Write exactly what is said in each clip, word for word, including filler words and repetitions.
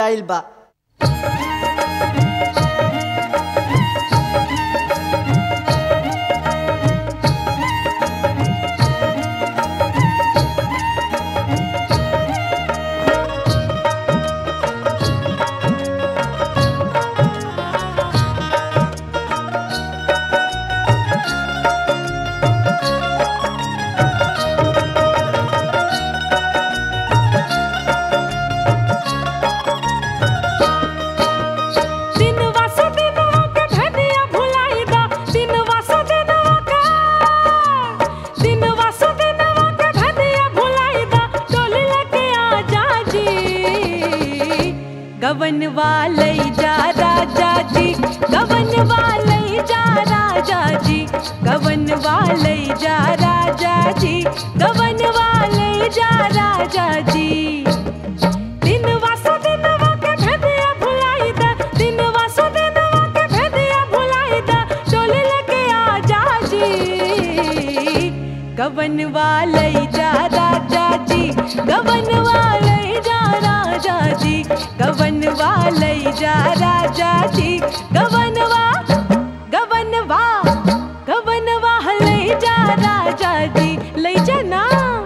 आइल बा। गवन वाले जा राजा जी, गवन वाले जा राजा जी, गवन वाले जा राजा जी, गवन वाले जा राजा जी। दिन वासो दिन वाके भेदिया भुलाई दा, दिन वासो दिन वाके भेदिया भुलाई दा, डोली लेके आजा जी। गवन वाले जा राजा जी, गवन वाले जा राजा जी, गवन वाले जा राजा जी, गवनवा गवनवा गवनवा ले जा राजा जी, ले जाना।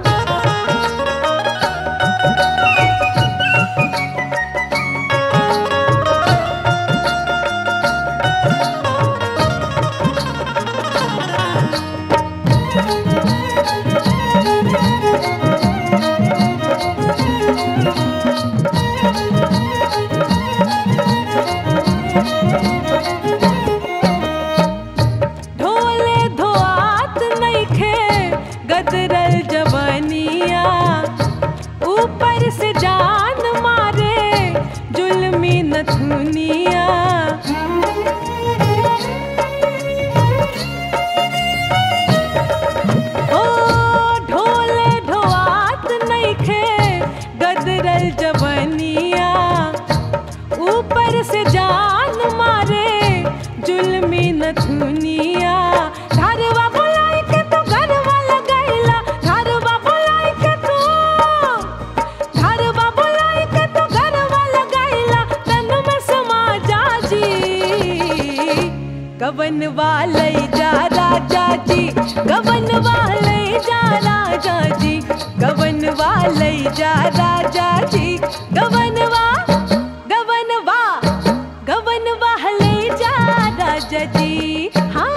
ढोले धोआत नइखे गदरल जवानिया, ऊपर से जान मारे जुल्मी नथुनिया। ओ ढोले धोआत नइखे गदरल जवानिया, ऊपर से जान मारे जुल्मी नथुनिया। धारवा बुलाई के तू घरवा लगैला, धारवा बुलाई के तू धारवा बुलाई के तू घरवा लगैला, तन में समा जा जी। गवन वाले जा राजा जी, गवन वाले जा राजा जी, गवन वाले जा राजा जी, गवनवा गवनवा गवनवा ले जा राजा जी। हाँ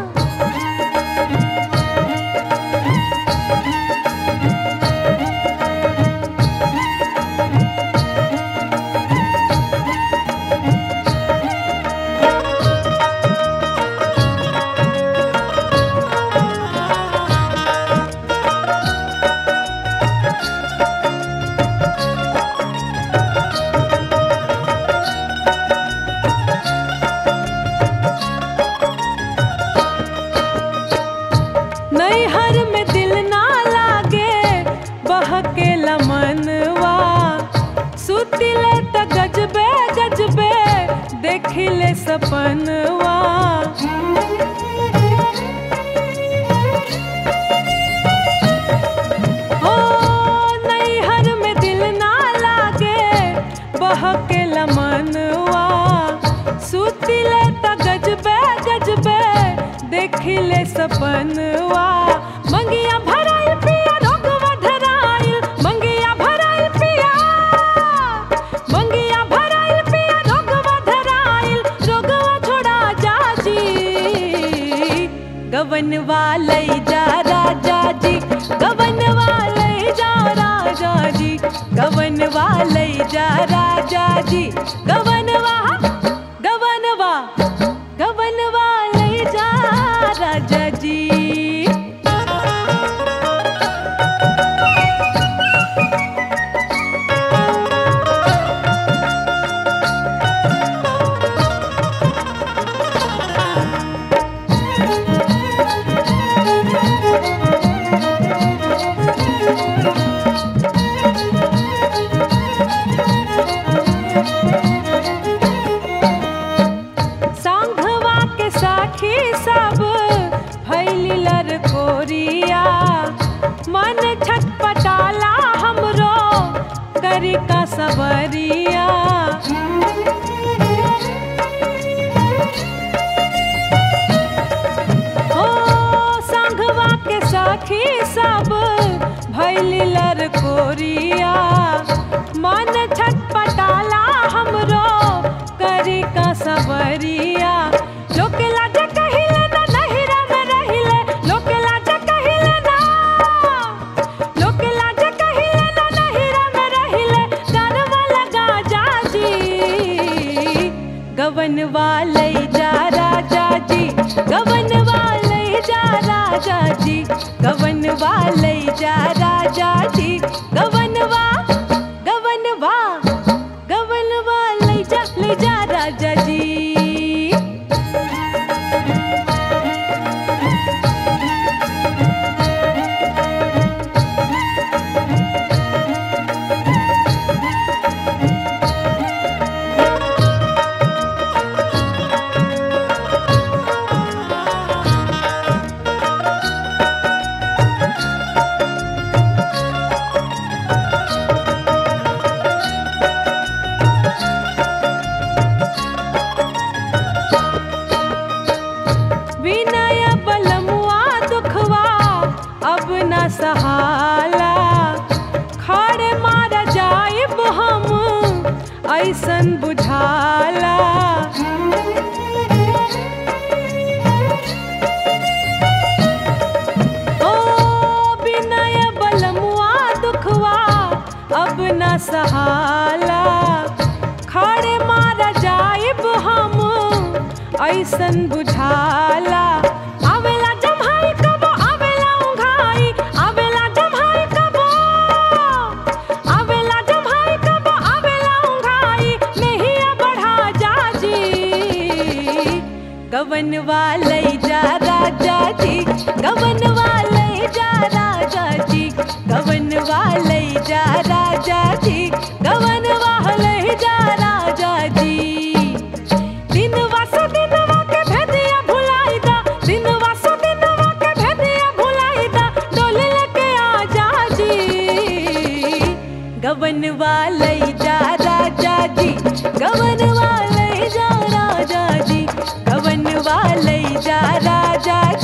नैहर में दिल ना लागे बहके लमनवा, सुतिले त गजबे गजबे देखिले सपनवा। ओ नैहर में दिल ना लागे बहके लमनवा, सुतिले त गजबे गजबे देखिले सपनवा। मंगिया भराइल पिया रोगवा धराइल, मंगिया भराइल पिया मंगिया भराइल पिया रोगवा धराइल, रोगवा छोड़ा जा जी। गवन वाले जा राजा जी, गवन वाले जा राजा जी, गवन वाले जा राजा जी, गवनवा गवनवा गवनवा ले जा राजा जी। गवन वाले जा राजा जी, गवन वाले जा राजा जी, गवन वाले जा राजा जी, गवन वा गवन वा गवन वाले जा ले जा राजा जी। विनय बलमुआ दुखवा अब न सहाला, खड़े मारा जाइब हम ऐसन बुझाला। ओ विनय बलमुआ दुखवा अब न सहाला, खड़े मारा जाइब हम ऐसन बुझाला। आवेला जम्हाई कबो आवेला उंघाई, आवेला जम्हाई कबो आवेला जम्हाई कबो आवेला उंघाई, नहीं बढ़ा जाजी। गवन वाले जा राजा जी, गवन वाले जा राजा जी, गवन वाले जा राजा जी, गवन वाले जा राजा जी। दिनवा से दिनवा के भेदिया भुलाई दा, दिनवा से दिनवा के भेदिया भुलाई दा, डोली लेके आ जा जी। गवन वाले जा राजा जी, गवन वाले जा राजा जी, गवन वाले जा राजा